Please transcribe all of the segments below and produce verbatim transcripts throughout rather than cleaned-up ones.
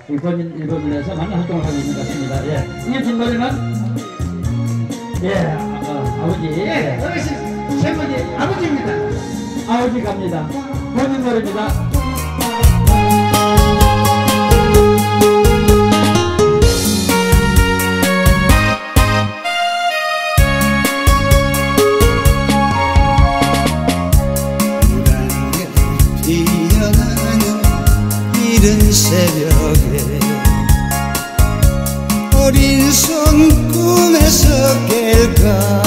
이 본인 앨범을 내서 많은 활동을 하고 있는 것 같습니다. 예. 이어진 노래는 예, 어, 아버지. 예, 어르신 셰프님 아버지입니다. 아버지 갑니다. 본인 노래입니다. 이른 새벽에 어린 손 꿈에서 깰까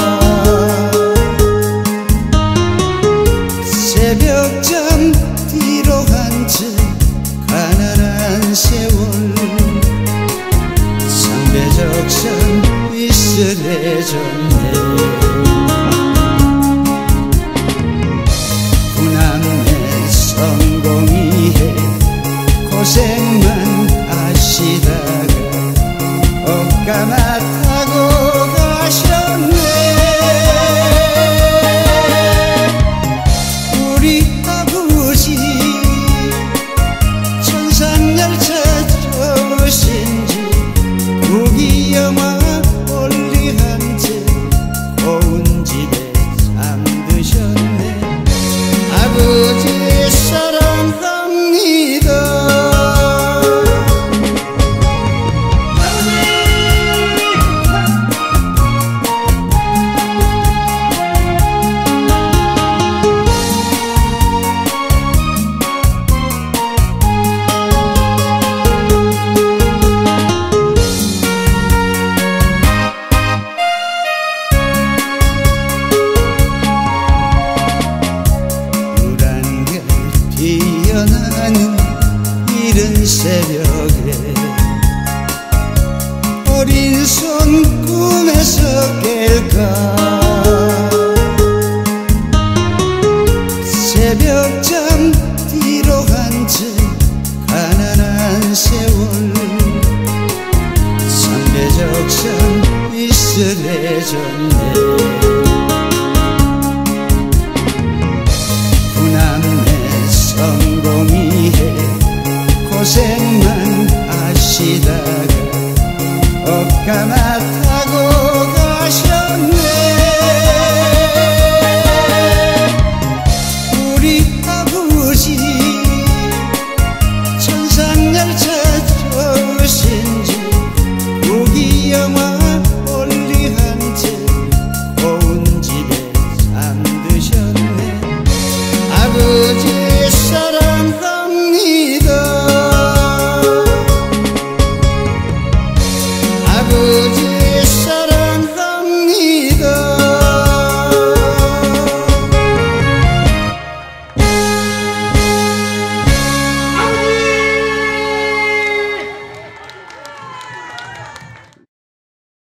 새벽잠 뒤로 한채 가난한 세월 상배적산 위스레졌네 구남매 성공이해 고생만 하시다가 억까마 타고 가셨네 우리 아버지 천상열차 좋으신지 무기영화 멀리 한 채 고운 집에 잠드셨네 아버지 사랑합니다 피어나는 이른 새벽에 어린 손 꿈에서 깰까 새벽잠 뒤로 한 채 가난한 세월 상배적산 이슬해졌네 성공이해 고생만 하시다가 억까마